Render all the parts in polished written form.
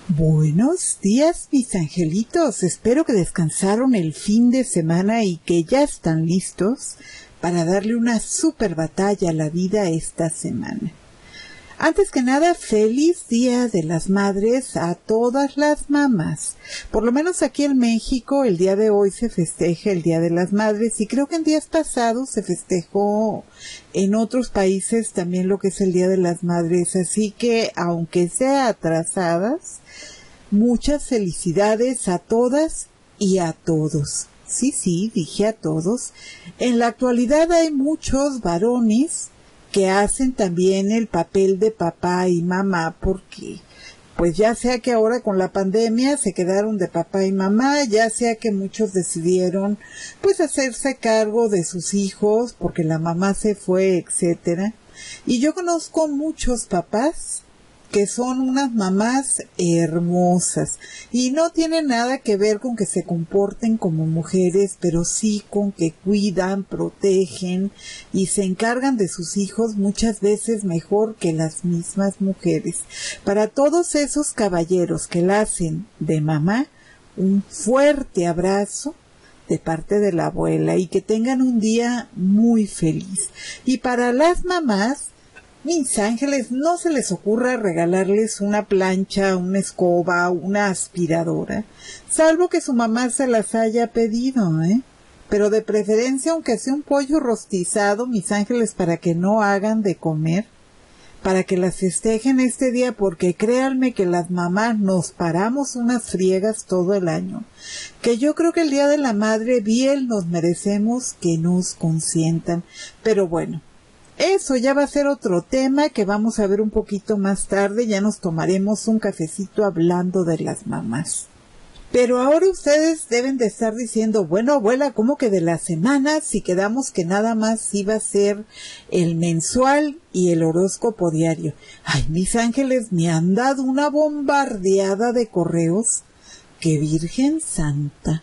Buenos días, mis angelitos. Espero que descansaron el fin de semana y que ya están listos para darle una super batalla a la vida esta semana. Antes que nada, feliz Día de las Madres a todas las mamás. Por lo menos aquí en México, el día de hoy se festeja el Día de las Madres y creo que en días pasados se festejó en otros países también lo que es el Día de las Madres. Así que, aunque sea atrasadas, muchas felicidades a todas y a todos. Sí, dije a todos. En la actualidad hay muchos varones que hacen también el papel de papá y mamá, porque pues ya sea que ahora con la pandemia se quedaron de papá y mamá, ya sea que muchos decidieron pues hacerse cargo de sus hijos porque la mamá se fue, etcétera. Y yo conozco muchos papás que son unas mamás hermosas y no tiene nada que ver con que se comporten como mujeres, pero sí con que cuidan, protegen y se encargan de sus hijos muchas veces mejor que las mismas mujeres. Para todos esos caballeros que la hacen de mamá, un fuerte abrazo de parte de la abuela y que tengan un día muy feliz. Y para las mamás, mis ángeles, no se les ocurra regalarles una plancha, una escoba, una aspiradora, salvo que su mamá se las haya pedido, Pero de preferencia, aunque sea un pollo rostizado, mis ángeles, para que no hagan de comer, para que las festejen este día, porque créanme que las mamás nos paramos unas friegas todo el año, que yo creo que el Día de la Madre bien nos merecemos que nos consientan, pero bueno. Eso ya va a ser otro tema que vamos a ver un poquito más tarde, ya nos tomaremos un cafecito hablando de las mamás. Pero ahora ustedes deben de estar diciendo, bueno abuela, ¿cómo que de la semana? Si quedamos que nada más iba a ser el mensual y el horóscopo diario. Ay, mis ángeles, me han dado una bombardeada de correos. ¡Qué Virgen Santa!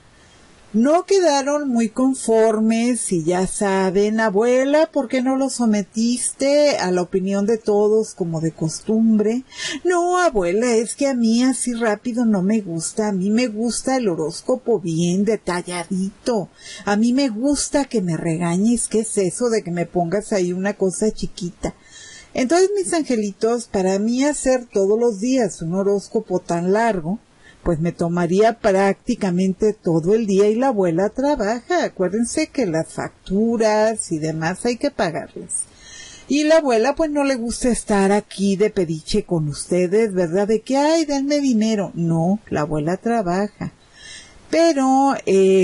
No quedaron muy conformes y ya saben, abuela, ¿por qué no lo sometiste a la opinión de todos como de costumbre? No, abuela, es que a mí así rápido no me gusta, a mí me gusta el horóscopo bien detalladito, a mí me gusta que me regañes, ¿qué es eso de que me pongas ahí una cosa chiquita? Entonces, mis angelitos, para mí hacer todos los días un horóscopo tan largo, pues me tomaría prácticamente todo el día y la abuela trabaja. Acuérdense que las facturas y demás hay que pagarlas. Y la abuela pues no le gusta estar aquí de pediche con ustedes, ¿verdad? De que, ay, denme dinero. No, la abuela trabaja. Pero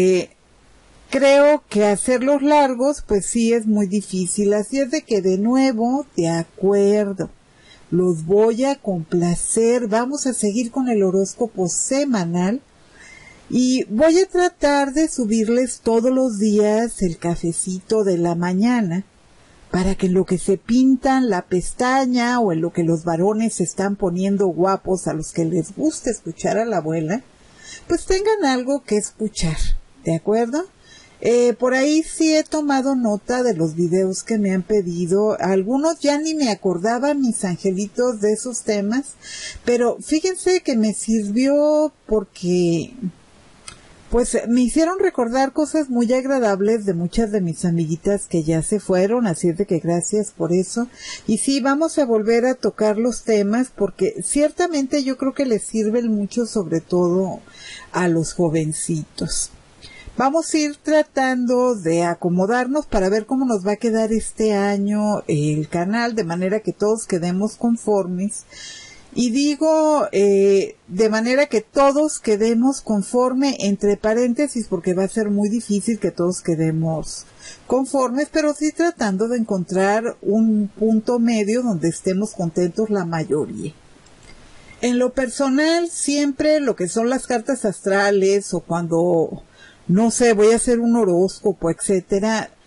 creo que hacerlos largos pues sí es muy difícil. Así es de que de nuevo, de acuerdo. Los voy a complacer, vamos a seguir con el horóscopo semanal y voy a tratar de subirles todos los días el cafecito de la mañana para que en lo que se pintan la pestaña o en lo que los varones se están poniendo guapos a los que les gusta escuchar a la abuela, pues tengan algo que escuchar, ¿de acuerdo? Por ahí sí he tomado nota de los videos que me han pedido. Algunos ya ni me acordaba, mis angelitos, de esos temas. Pero fíjense que me sirvió porque pues me hicieron recordar cosas muy agradables de muchas de mis amiguitas que ya se fueron. Así es de que gracias por eso. Y sí, vamos a volver a tocar los temas porque ciertamente yo creo que les sirven mucho, sobre todo a los jovencitos. Vamos a ir tratando de acomodarnos para ver cómo nos va a quedar este año el canal, de manera que todos quedemos conformes. Y digo, de manera que todos quedemos conforme entre paréntesis, porque va a ser muy difícil que todos quedemos conformes, pero sí tratando de encontrar un punto medio donde estemos contentos la mayoría. En lo personal, siempre lo que son las cartas astrales o cuando no sé, voy a hacer un horóscopo, etcétera,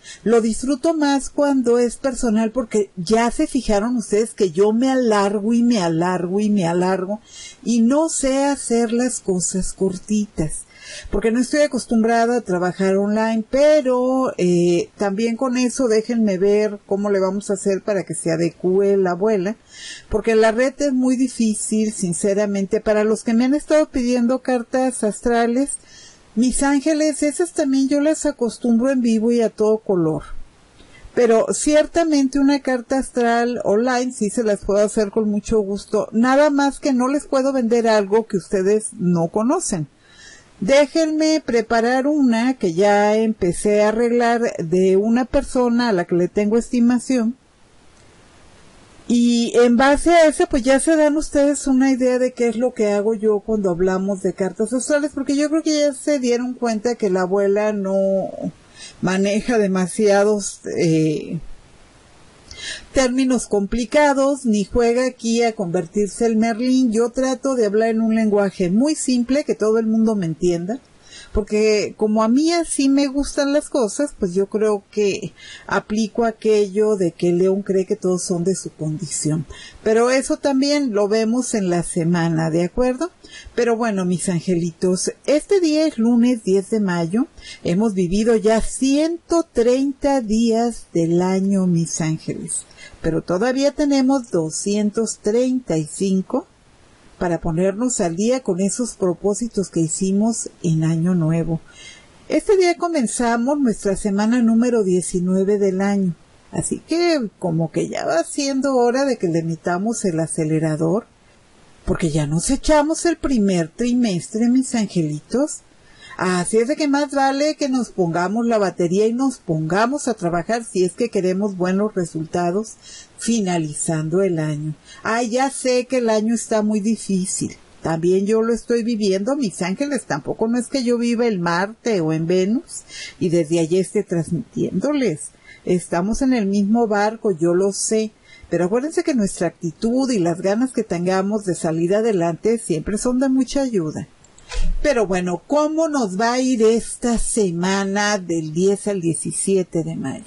Lo disfruto más cuando es personal porque ya se fijaron ustedes que yo me alargo y me alargo y me alargo y no sé hacer las cosas cortitas. Porque no estoy acostumbrada a trabajar online, pero también con eso déjenme ver cómo le vamos a hacer para que se adecue la abuela, porque la red es muy difícil, sinceramente. Para los que me han estado pidiendo cartas astrales, mis ángeles, esas también yo las acostumbro en vivo y a todo color. Pero ciertamente una carta astral online sí se las puedo hacer con mucho gusto, nada más que no les puedo vender algo que ustedes no conocen. Déjenme preparar una que ya empecé a arreglar de una persona a la que le tengo estimación. Y en base a ese, pues ya se dan ustedes una idea de qué es lo que hago yo cuando hablamos de cartas astrales, porque yo creo que ya se dieron cuenta que la abuela no maneja demasiados términos complicados, ni juega aquí a convertirse en Merlín. Yo trato de hablar en un lenguaje muy simple, que todo el mundo me entienda, porque como a mí así me gustan las cosas, pues yo creo que aplico aquello de que León cree que todos son de su condición. Pero eso también lo vemos en la semana, ¿de acuerdo? Pero bueno, mis angelitos, este día es lunes 10 de mayo, hemos vivido ya 130 días del año, mis ángeles, pero todavía tenemos 235 para ponernos al día con esos propósitos que hicimos en Año Nuevo. Este día comenzamos nuestra semana número 19 del año, así que como que ya va siendo hora de que le metamos el acelerador, porque ya nos echamos el primer trimestre, mis angelitos. Así es de que más vale que nos pongamos la batería y nos pongamos a trabajar si es que queremos buenos resultados finalizando el año. Ya sé que el año está muy difícil. También yo lo estoy viviendo, mis ángeles. Tampoco no es que yo viva en Marte o en Venus y desde allí esté transmitiéndoles. Estamos en el mismo barco, yo lo sé. Pero acuérdense que nuestra actitud y las ganas que tengamos de salir adelante siempre son de mucha ayuda. Pero bueno, ¿cómo nos va a ir esta semana del 10 al 17 de mayo?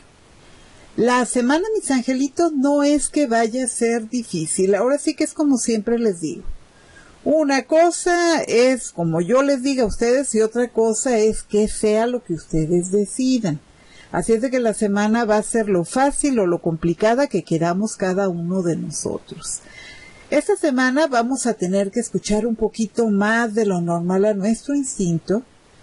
La semana, mis angelitos, no es que vaya a ser difícil. Ahora sí que es como siempre les digo. Una cosa es como yo les diga a ustedes y otra cosa es que sea lo que ustedes decidan. Así es de que la semana va a ser lo fácil o lo complicada que queramos cada uno de nosotros. Esta semana vamos a tener que escuchar un poquito más de lo normal a nuestro instinto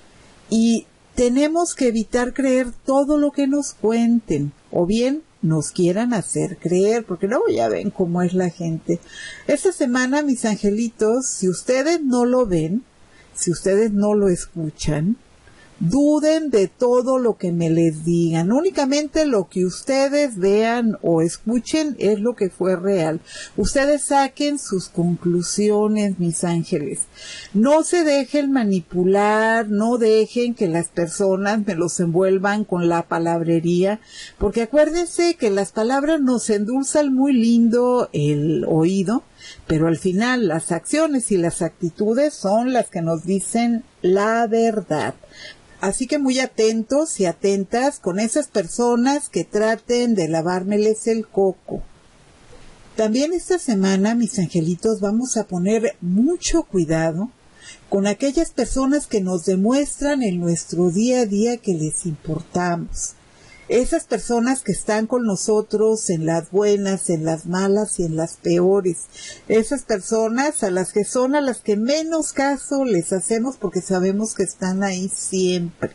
y tenemos que evitar creer todo lo que nos cuenten o bien nos quieran hacer creer, porque luego ya ven cómo es la gente. Esta semana, mis angelitos, si ustedes no lo ven, si ustedes no lo escuchan, duden de todo lo que me les digan. Únicamente lo que ustedes vean o escuchen es lo que fue real. Ustedes saquen sus conclusiones, mis ángeles. No se dejen manipular, no dejen que las personas me los envuelvan con la palabrería, porque acuérdense que las palabras nos endulzan muy lindo el oído, pero al final las acciones y las actitudes son las que nos dicen la verdad. Así que muy atentos y atentas con esas personas que traten de lavármeles el coco. También esta semana, mis angelitos, vamos a poner mucho cuidado con aquellas personas que nos demuestran en nuestro día a día que les importamos. Esas personas que están con nosotros en las buenas, en las malas y en las peores. Esas personas a las que menos caso les hacemos porque sabemos que están ahí siempre.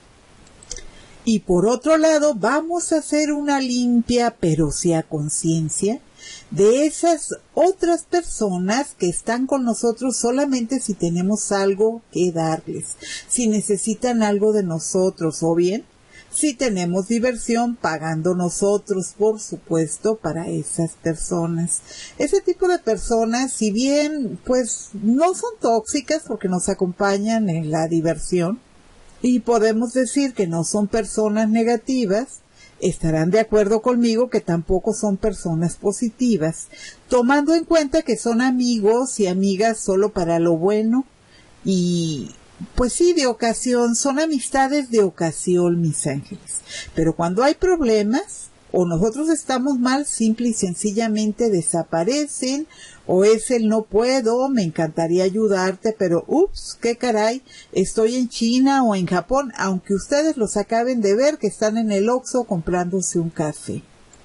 Y por otro lado, vamos a hacer una limpia, pero sí a conciencia, de esas otras personas que están con nosotros solamente si tenemos algo que darles, si necesitan algo de nosotros o bien si tenemos diversión pagando nosotros, por supuesto, para esas personas. Ese tipo de personas, si bien pues no son tóxicas porque nos acompañan en la diversión y podemos decir que no son personas negativas, estarán de acuerdo conmigo que tampoco son personas positivas, tomando en cuenta que son amigos y amigas solo para lo bueno y Pues sí, de ocasión, son amistades de ocasión, mis ángeles. Pero cuando hay problemas, o nosotros estamos mal, simple y sencillamente desaparecen, o es el no puedo, me encantaría ayudarte, pero ups, qué caray, estoy en China o en Japón, aunque ustedes los acaben de ver que están en el Oxxo comprándose un café.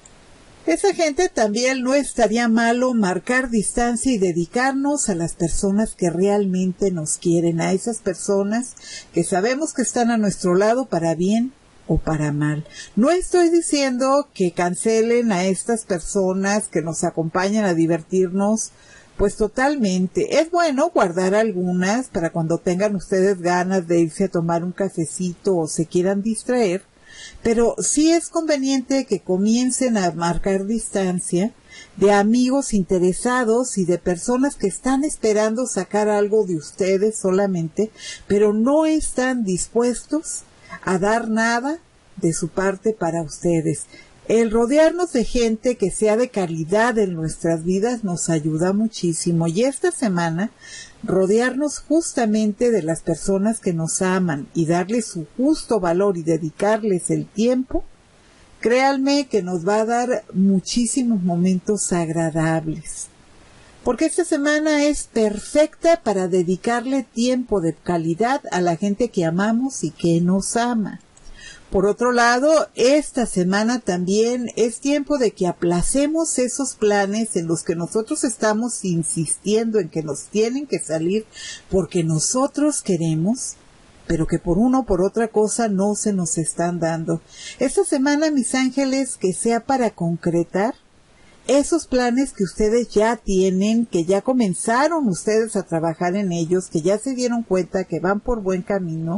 Esa gente también no estaría malo marcar distancia y dedicarnos a las personas que realmente nos quieren, a esas personas que sabemos que están a nuestro lado para bien o para mal. No estoy diciendo que cancelen a estas personas que nos acompañan a divertirnos, pues totalmente. Es bueno guardar algunas para cuando tengan ustedes ganas de irse a tomar un cafecito o se quieran distraer, pero sí es conveniente que comiencen a marcar distancia de amigos interesados y de personas que están esperando sacar algo de ustedes solamente, pero no están dispuestos a dar nada de su parte para ustedes. El rodearnos de gente que sea de calidad en nuestras vidas nos ayuda muchísimo, y esta semana rodearnos justamente de las personas que nos aman y darles su justo valor y dedicarles el tiempo, créanme que nos va a dar muchísimos momentos agradables. Porque esta semana es perfecta para dedicarle tiempo de calidad a la gente que amamos y que nos ama. Por otro lado, esta semana también es tiempo de que aplacemos esos planes en los que nosotros estamos insistiendo en que nos tienen que salir porque nosotros queremos, pero que por una o por otra cosa no se nos están dando. Esta semana, mis ángeles, que sea para concretar esos planes que ustedes ya tienen, que ya comenzaron ustedes a trabajar en ellos, que ya se dieron cuenta que van por buen camino.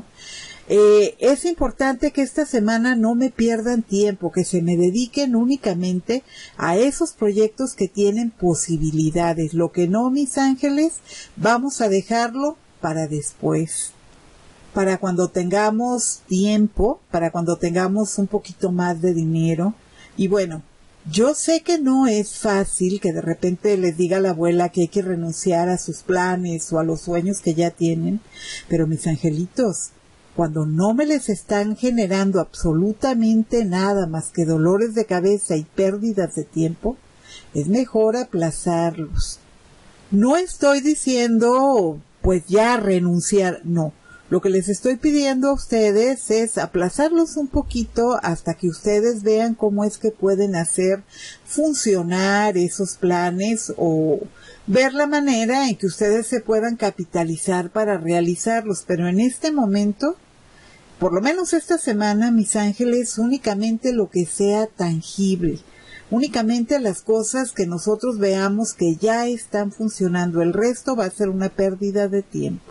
Es importante que esta semana no me pierdan tiempo, que se me dediquen únicamente a esos proyectos que tienen posibilidades. Lo que no, mis ángeles, vamos a dejarlo para después, para cuando tengamos tiempo, para cuando tengamos un poquito más de dinero. Y bueno, yo sé que no es fácil que de repente les diga a la abuela que hay que renunciar a sus planes o a los sueños que ya tienen, pero mis angelitos, cuando no me les están generando absolutamente nada más que dolores de cabeza y pérdidas de tiempo, es mejor aplazarlos. No estoy diciendo, pues ya renunciar, no. Lo que les estoy pidiendo a ustedes es aplazarlos un poquito hasta que ustedes vean cómo es que pueden hacer funcionar esos planes o ver la manera en que ustedes se puedan capitalizar para realizarlos. Pero en este momento, por lo menos esta semana, mis ángeles, únicamente lo que sea tangible, únicamente las cosas que nosotros veamos que ya están funcionando, el resto va a ser una pérdida de tiempo.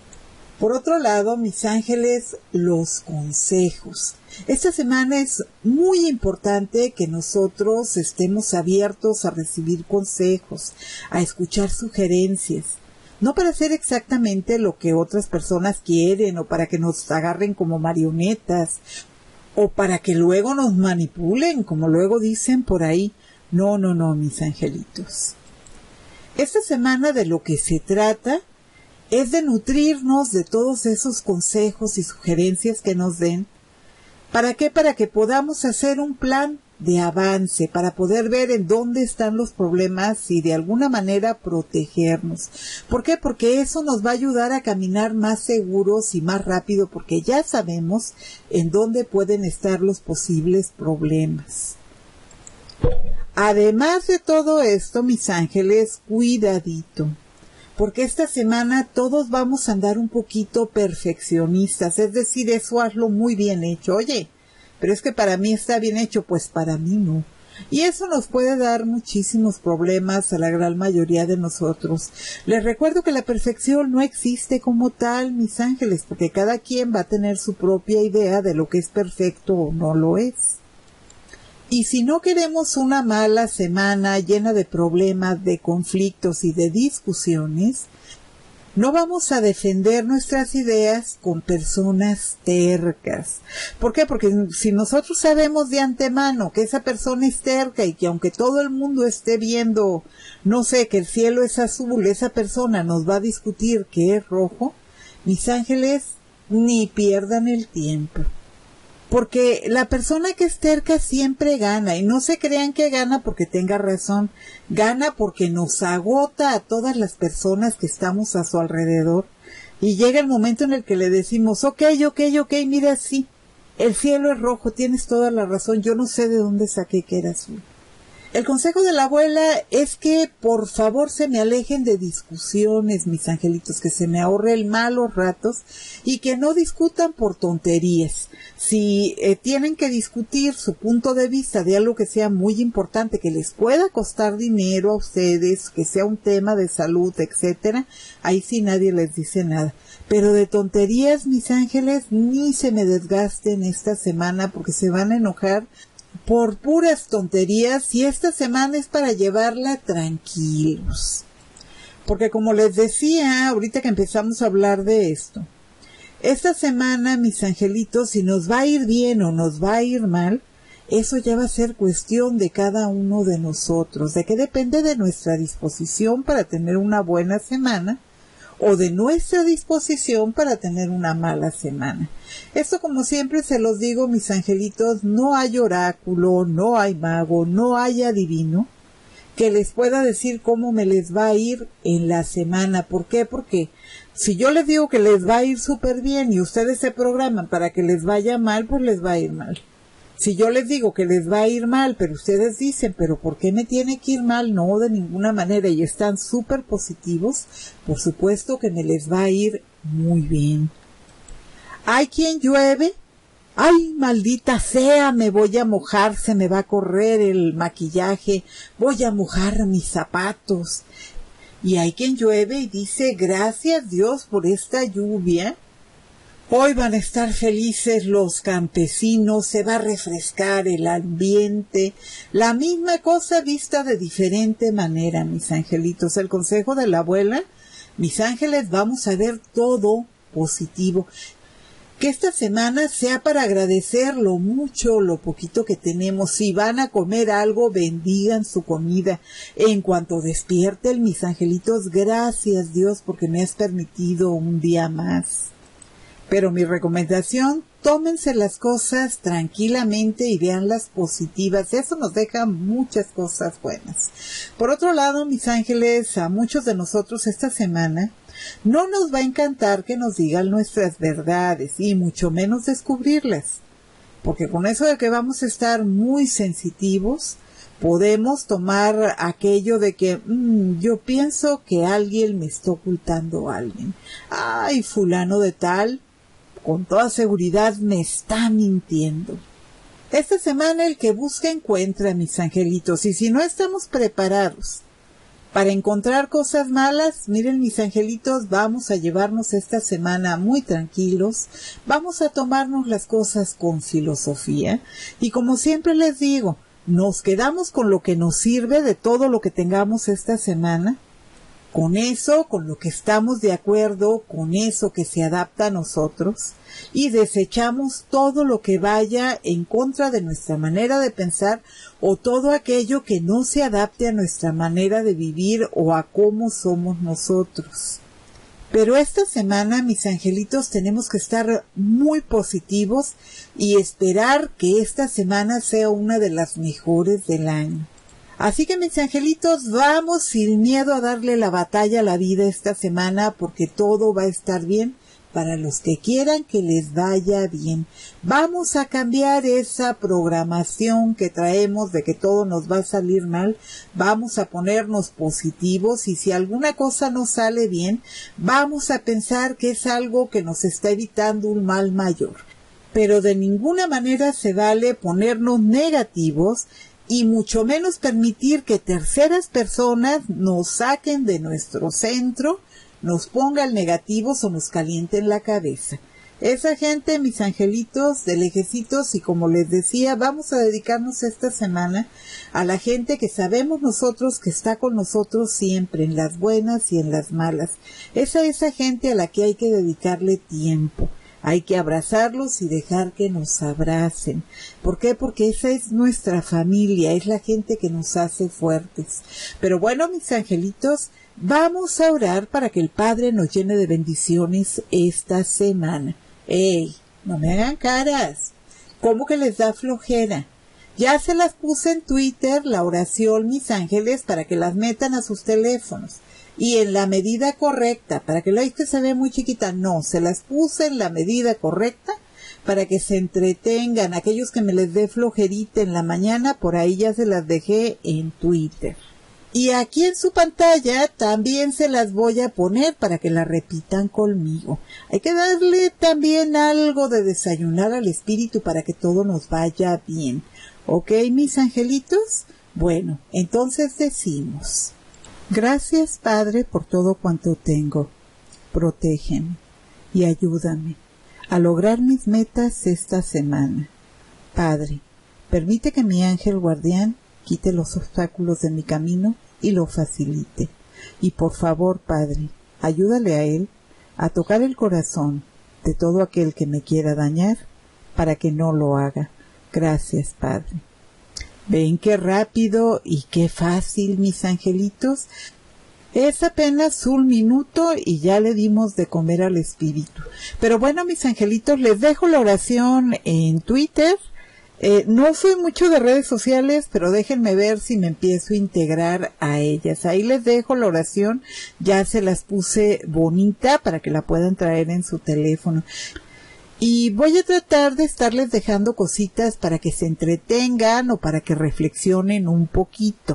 Por otro lado, mis ángeles, los consejos. Esta semana es muy importante que nosotros estemos abiertos a recibir consejos, a escuchar sugerencias. No para hacer exactamente lo que otras personas quieren o para que nos agarren como marionetas o para que luego nos manipulen, como luego dicen por ahí. No, mis angelitos. Esta semana de lo que se trata es de nutrirnos de todos esos consejos y sugerencias que nos den. ¿Para qué? Para que podamos hacer un plan de avance, para poder ver en dónde están los problemas y de alguna manera protegernos. ¿Por qué? Porque eso nos va a ayudar a caminar más seguros y más rápido, porque ya sabemos en dónde pueden estar los posibles problemas. Además de todo esto, mis ángeles, cuidadito, porque esta semana todos vamos a andar un poquito perfeccionistas, es decir, eso hazlo muy bien hecho. Oye, pero es que para mí está bien hecho, pues para mí no. Y eso nos puede dar muchísimos problemas a la gran mayoría de nosotros. Les recuerdo que la perfección no existe como tal, mis ángeles, porque cada quien va a tener su propia idea de lo que es perfecto o no lo es. Y si no queremos una mala semana llena de problemas, de conflictos y de discusiones, no vamos a defender nuestras ideas con personas tercas. ¿Por qué? Porque si nosotros sabemos de antemano que esa persona es terca y que aunque todo el mundo esté viendo, no sé, que el cielo es azul, esa persona nos va a discutir que es rojo, Mis ángeles, ni pierdan el tiempo. Porque la persona que es terca siempre gana, y no se crean que gana porque tenga razón, gana porque nos agota a todas las personas que estamos a su alrededor, y llega el momento en el que le decimos, ok, mira, sí, el cielo es rojo, tienes toda la razón, yo no sé de dónde saqué que era azul. El consejo de la abuela es que por favor se me alejen de discusiones, mis angelitos, que se me ahorre el malos ratos y que no discutan por tonterías. Si tienen que discutir su punto de vista de algo que sea muy importante, que les pueda costar dinero a ustedes, que sea un tema de salud, etcétera, ahí sí nadie les dice nada. Pero de tonterías, mis ángeles, ni se me desgasten esta semana porque se van a enojar por puras tonterías, y esta semana es para llevarla tranquilos. Porque como les decía, ahorita que empezamos a hablar de esto, esta semana, mis angelitos, si nos va a ir bien o nos va a ir mal, eso ya va a ser cuestión de cada uno de nosotros, de que depende de nuestra disposición para tener una buena semana, o de nuestra disposición para tener una mala semana. Esto, como siempre se los digo, mis angelitos, no hay oráculo, no hay mago, no hay adivino que les pueda decir cómo me les va a ir en la semana. ¿Por qué? Porque si yo les digo que les va a ir súper bien y ustedes se programan para que les vaya mal, pues les va a ir mal. Si yo les digo que les va a ir mal, pero ustedes dicen, ¿pero por qué me tiene que ir mal? No, de ninguna manera, y están súper positivos, por supuesto que me les va a ir muy bien. ¿Hay quien llueve? ¡Ay, maldita sea! Me voy a mojar, se me va a correr el maquillaje, voy a mojar mis zapatos. Y hay quien llueve y dice, gracias Dios por esta lluvia. Hoy van a estar felices los campesinos, se va a refrescar el ambiente, la misma cosa vista de diferente manera, mis angelitos. El consejo de la abuela, mis ángeles, vamos a ver todo positivo. Que esta semana sea para agradecer lo mucho, lo poquito que tenemos. Si van a comer algo, bendigan su comida. En cuanto despierten, mis angelitos, gracias Dios porque me has permitido un día más. Pero mi recomendación, tómense las cosas tranquilamente y veanlas positivas. Eso nos deja muchas cosas buenas. Por otro lado, mis ángeles, a muchos de nosotros esta semana no nos va a encantar que nos digan nuestras verdades y mucho menos descubrirlas. Porque con eso de que vamos a estar muy sensitivos, podemos tomar aquello de que yo pienso que alguien me está ocultando a alguien. Ay, fulano de tal, con toda seguridad me está mintiendo. Esta semana el que busca encuentra, mis angelitos, y si no estamos preparados para encontrar cosas malas, miren mis angelitos, vamos a llevarnos esta semana muy tranquilos, vamos a tomarnos las cosas con filosofía, y como siempre les digo, nos quedamos con lo que nos sirve de todo lo que tengamos esta semana, con eso, con lo que estamos de acuerdo, con eso que se adapta a nosotros, y desechamos todo lo que vaya en contra de nuestra manera de pensar o todo aquello que no se adapte a nuestra manera de vivir o a cómo somos nosotros. Pero esta semana, mis angelitos, tenemos que estar muy positivos y esperar que esta semana sea una de las mejores del año. Así que, mis angelitos, vamos sin miedo a darle la batalla a la vida esta semana porque todo va a estar bien para los que quieran que les vaya bien. Vamos a cambiar esa programación que traemos de que todo nos va a salir mal. Vamos a ponernos positivos y si alguna cosa no sale bien, vamos a pensar que es algo que nos está evitando un mal mayor. Pero de ninguna manera se vale ponernos negativos y mucho menos permitir que terceras personas nos saquen de nuestro centro, nos pongan negativos o nos calienten la cabeza. Esa gente, mis angelitos de lejecitos, y como les decía, vamos a dedicarnos esta semana a la gente que sabemos nosotros que está con nosotros siempre, en las buenas y en las malas. Esa gente a la que hay que dedicarle tiempo. Hay que abrazarlos y dejar que nos abracen. ¿Por qué? Porque esa es nuestra familia, es la gente que nos hace fuertes. Pero bueno, mis angelitos, Vamos a orar para que el Padre nos llene de bendiciones esta semana. ¡Ey! No me hagan caras. ¿Cómo que les da flojera? Ya se las puse en Twitter, la oración, mis ángeles, para que las metan a sus teléfonos. Y en la medida correcta, para que la viste se ve muy chiquita. No, se las puse en la medida correcta para que se entretengan. Aquellos que me les dé flojerita en la mañana, por ahí ya se las dejé en Twitter. Y aquí en su pantalla también se las voy a poner para que la repitan conmigo. Hay que darle también algo de desayunar al espíritu para que todo nos vaya bien. ¿Ok, mis angelitos? Bueno, entonces decimos: gracias, Padre, por todo cuanto tengo. Protégeme y ayúdame a lograr mis metas esta semana. Padre, permite que mi ángel guardián quite los obstáculos de mi camino y lo facilite. Y por favor, Padre, ayúdale a él a tocar el corazón de todo aquel que me quiera dañar para que no lo haga. Gracias, Padre. ¿Ven qué rápido y qué fácil, mis angelitos? Es apenas 1 minuto y ya le dimos de comer al espíritu. Pero bueno, mis angelitos, les dejo la oración en Twitter. No soy mucho de redes sociales, pero déjenme ver si me empiezo a integrar a ellas. Ahí les dejo la oración, ya se las puse bonita para que la puedan traer en su teléfono. Y voy a tratar de estarles dejando cositas para que se entretengan o para que reflexionen un poquito.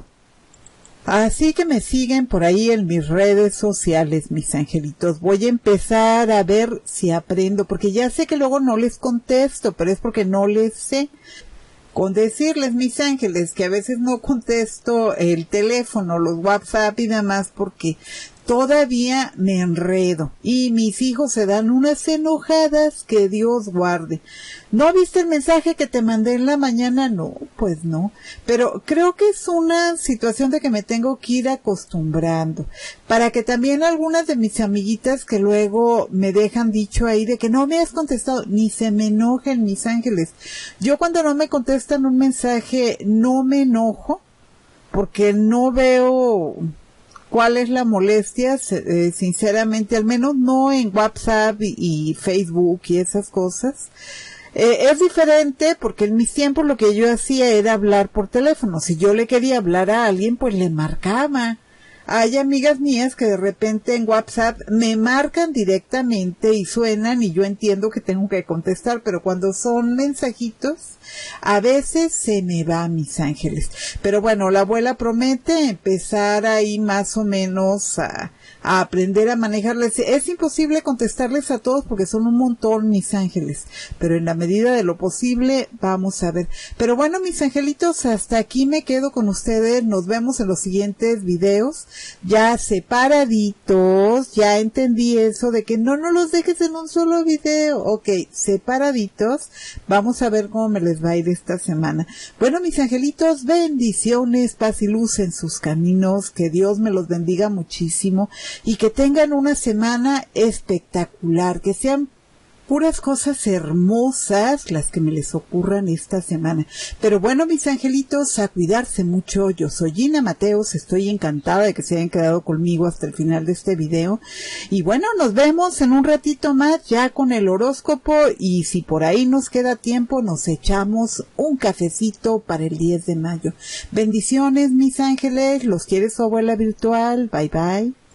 Así que me siguen por ahí en mis redes sociales, mis angelitos. Voy a empezar a ver si aprendo, porque ya sé que luego no les contesto, pero es porque no les sé. Con decirles, mis ángeles, que a veces no contesto el teléfono, los WhatsApp y demás, porque todavía me enredo. Y mis hijos se dan unas enojadas que Dios guarde. ¿No viste el mensaje que te mandé en la mañana? No, pues no. Pero creo que es una situación de que me tengo que ir acostumbrando. Para que también algunas de mis amiguitas que luego me dejan dicho ahí de que no me has contestado, ni se me enojen, mis ángeles. Yo cuando no me contestan un mensaje no me enojo porque no veo cuál es la molestia, sinceramente, al menos no en WhatsApp y Facebook y esas cosas. Es diferente porque en mis tiempos lo que yo hacía era hablar por teléfono. Si yo le quería hablar a alguien, pues le marcaba. Hay amigas mías que de repente en WhatsApp me marcan directamente y suenan y yo entiendo que tengo que contestar, pero cuando son mensajitos, a veces se me va, mis ángeles. Pero bueno, la abuela promete empezar ahí más o menos a aprender a manejarles. Es imposible contestarles a todos porque son un montón, mis ángeles, pero en la medida de lo posible vamos a ver. Pero bueno, mis angelitos, hasta aquí me quedo con ustedes. Nos vemos en los siguientes videos, ya separaditos. Ya entendí eso de que no los dejes en un solo video. Ok, separaditos. Vamos a ver cómo me les va a ir esta semana. Bueno, mis angelitos, bendiciones, paz y luz en sus caminos, que Dios me los bendiga muchísimo y que tengan una semana espectacular, que sean puras cosas hermosas las que me les ocurran esta semana. Pero bueno, mis angelitos, a cuidarse mucho. Yo soy Gina Mateos, estoy encantada de que se hayan quedado conmigo hasta el final de este video. Y bueno, nos vemos en un ratito más ya con el horóscopo y si por ahí nos queda tiempo, nos echamos un cafecito para el 10 de mayo. Bendiciones, mis ángeles, los quiere su abuela virtual. Bye bye.